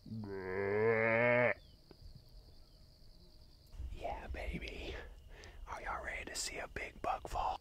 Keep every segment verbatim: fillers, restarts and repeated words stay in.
Yeah, baby. Are y'all ready to see a big buck fall?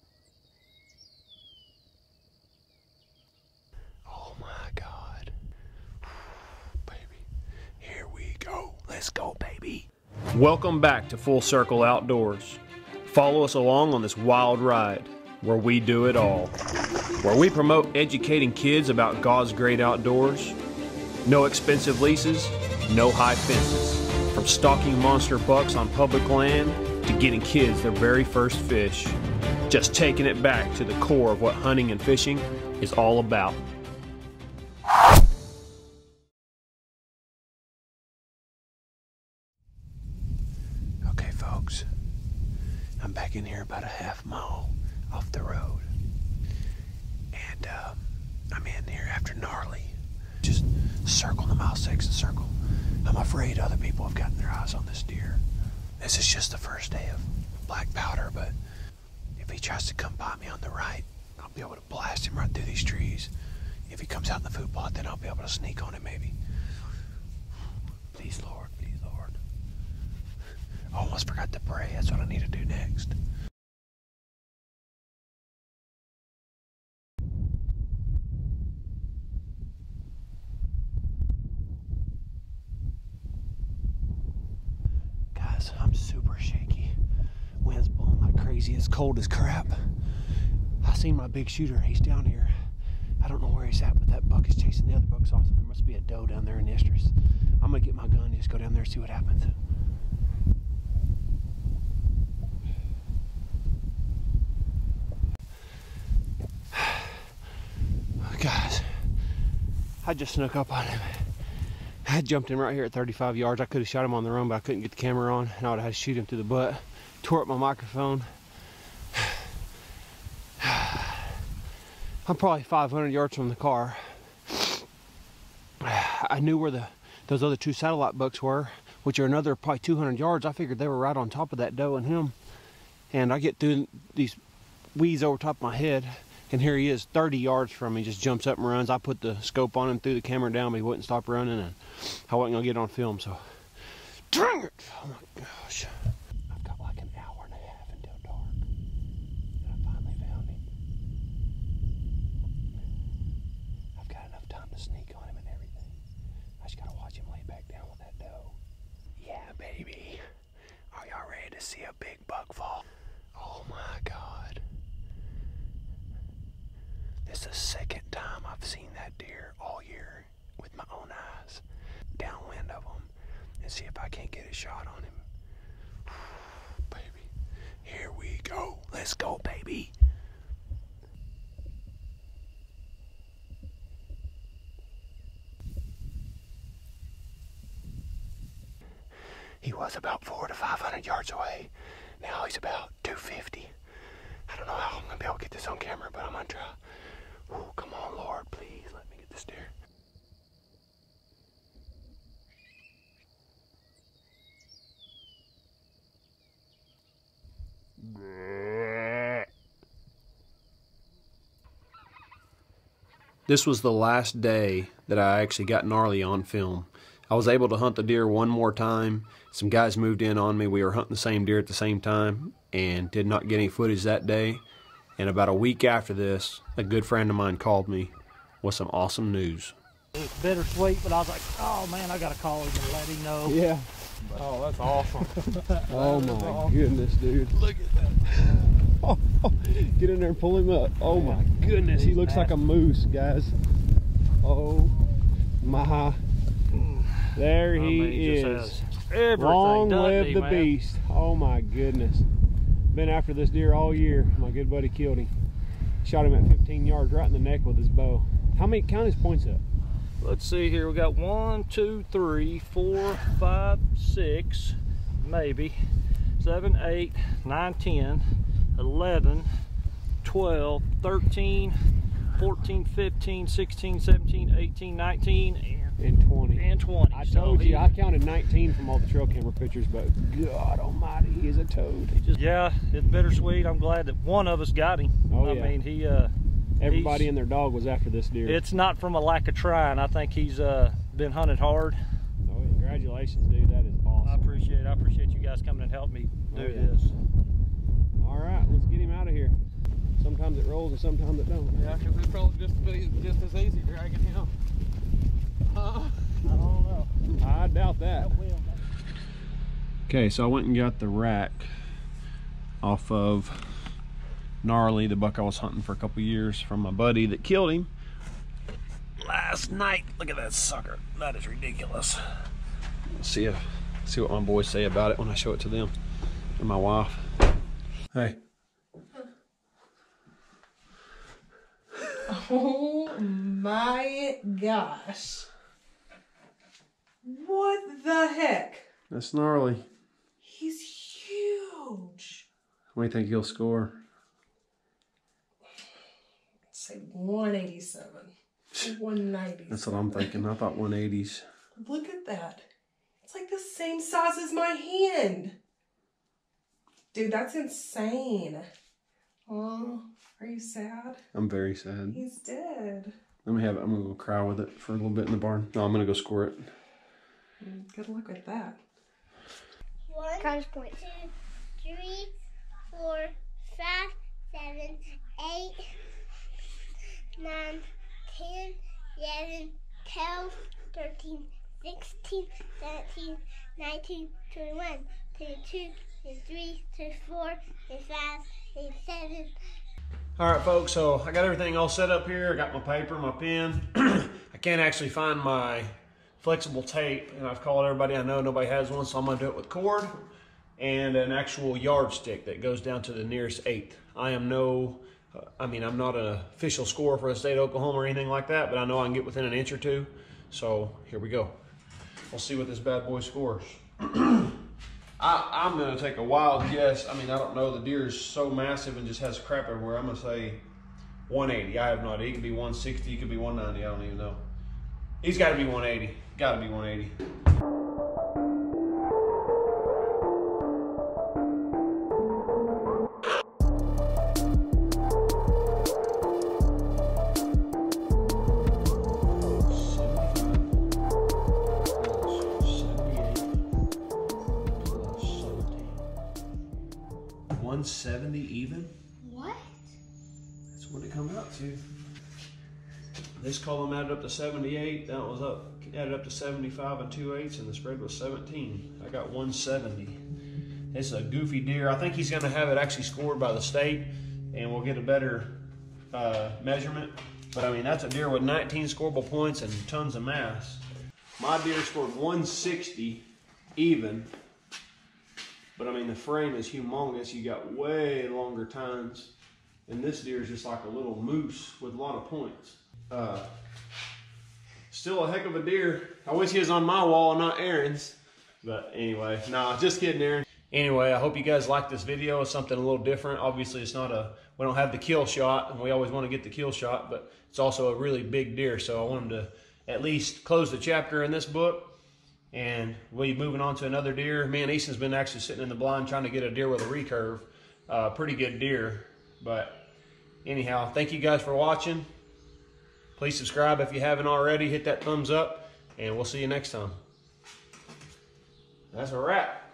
Oh my God. Baby. Here we go. Let's go, baby. Welcome back to Full Circle Outdoors. Follow us along on this wild ride where we do it all. Where we promote educating kids about God's great outdoors. No expensive leases, no high fences. From stalking monster bucks on public land to getting kids their very first fish. Just taking it back to the core of what hunting and fishing is all about. Okay, folks. I'm back in here about a half mile off the road. And uh, I'm in here after Gnarly. Just circle the mile six and circle. I'm afraid other people have gotten their eyes on this deer. This is just the first day of black powder, but if he tries to come by me on the right, I'll be able to blast him right through these trees. If he comes out in the food plot, then I'll be able to sneak on him maybe. Please, Lord, please, Lord. I almost forgot to pray. That's what I need to do next. Guys, I'm super shaky. Wind's blowing like crazy. It's cold as crap. I seen my big shooter. He's down here. I don't know where he's at, but that buck is chasing the other bucks off. So there must be a doe down there in the estrus. I'm gonna get my gun and just go down there and see what happens. Guys, I just snuck up on him. I jumped him right here at thirty-five yards. I could have shot him on the run, but I couldn't get the camera on, and I would have had to shoot him through the butt. Tore up my microphone. I'm probably five hundred yards from the car. I knew where the those other two satellite bucks were, which are another probably two hundred yards. I figured they were right on top of that doe and him. And I get through these weeds over top of my head, and here he is thirty yards from me, just jumps up and runs. I put the scope on him, threw the camera down, but he wouldn't stop running, and I wasn't gonna get it on film, so dang it! Oh my gosh. I've got like an hour and a half until dark. And I finally found him. I've got enough time to sneak on him and everything. I just gotta watch him lay back down with that doe. Yeah, baby. Are y'all ready to see a big buck fall? Oh my God. This is the second time I've seen that deer all year with my own eyes, downwind of him, and see if I can't get a shot on him. Baby, here we go. Let's go, baby. He was about four to five hundred yards away. Now he's about two fifty. I don't know how I'm gonna be able to get this on camera, but I'm gonna try. Ooh, come on, Lord, please let me get this deer. This was the last day that I actually got Gnarly on film. I was able to hunt the deer one more time. Some guys moved in on me. We were hunting the same deer at the same time and did not get any footage that day. And about a week after this, a good friend of mine called me with some awesome news. It was bittersweet, but I was like, oh man, I gotta call him and let him know. Yeah. Oh, that's awesome. Oh my awesome. Goodness, dude. Look at that. Oh, oh, get in there and pull him up. Oh my goodness, he looks like a moose, guys. Oh my. There he is. Long live the beast. Oh my goodness. Been after this deer all year. My good buddy killed him. Shot him at fifteen yards right in the neck with his bow. How many, count his points up? Let's see here. We got one, two, three, four, five, six, maybe, seven, eight, nine, ten, eleven, twelve, thirteen, fourteen, fifteen, sixteen, seventeen, eighteen, nineteen, and twenty. And twenty. I told so you, he, I counted nineteen from all the trail camera pictures, but God almighty, he is a toad. Just, yeah, it's bittersweet. I'm glad that one of us got him. Oh, I yeah. mean, he, uh, everybody and their dog was after this deer. It's not from a lack of trying. I think he's, uh, been hunted hard. Oh, congratulations, dude. That is awesome. I appreciate it. I appreciate you guys coming and helping me do Oh, yeah. this. All right, let's get him out of here. Sometimes it rolls and sometimes it don't. Yeah, because it's probably just, just as easy dragging him. Uh, I don't know. I doubt that. That will. Okay, so I went and got the rack off of Gnarly, the buck I was hunting for a couple years, from my buddy that killed him last night. Look at that sucker. That is ridiculous. Let's see if see what my boys say about it when I show it to them and my wife. Hey. Oh my gosh. What the heck? That's Gnarly. He's huge. What do you think he'll score? Let's say one eighty-seven. one ninety. That's what I'm thinking. I thought one eighties. Look at that. It's like the same size as my hand. Dude, that's insane. Oh, are you sad? I'm very sad. He's dead. Let me have it. I'm gonna go cry with it for a little bit in the barn. No, I'm gonna go score it. Good luck with that. One, two, three, four, five, seven, eight, nine, ten, eleven, twelve, thirteen, sixteen, seventeen, nineteen, twenty-one, twenty-two, twenty-three, twenty-four, twenty-five, twenty-seven. All right, folks, so I got everything all set up here. I got my paper, my pen. I can't actually find my flexible tape, and I've called everybody I know. Nobody has one, so I'm gonna do it with cord and an actual yardstick that goes down to the nearest eighth. I am no, uh, I mean, I'm not an official scorer for the state of Oklahoma or anything like that, but I know I can get within an inch or two. So here we go. We'll see what this bad boy scores. I, I'm gonna take a wild guess. I mean, I don't know. The deer is so massive and just has crap everywhere. I'm gonna say one eighty. I have no idea. It could be one sixty. It could be one ninety. I don't even know. He's got to be one eighty. Got to be one eighty. one seventy even? What? That's what it comes out to. This column added up to seventy-eight. That was up added up to seventy-five and two eighths, and the spread was seventeen. I got one seventy. It's a goofy deer. I think he's going to have it actually scored by the state, and we'll get a better uh, measurement. But I mean, that's a deer with nineteen scoreable points and tons of mass. My deer scored one sixty even. But I mean, the frame is humongous. You got way longer tines. And this deer is just like a little moose with a lot of points. Uh, still a heck of a deer. I wish he was on my wall and not Aaron's. But anyway, nah, just kidding, Aaron. Anyway, I hope you guys like this video. It's something a little different. Obviously, it's not a, we don't have the kill shot, and we always want to get the kill shot, but it's also a really big deer. So I want him to at least close the chapter in this book. And we'll be moving on to another deer. Me and Easton's been actually sitting in the blind trying to get a deer with a recurve. Uh, pretty good deer. But anyhow, thank you guys for watching. Please subscribe if you haven't already. Hit that thumbs up, and we'll see you next time. That's a wrap.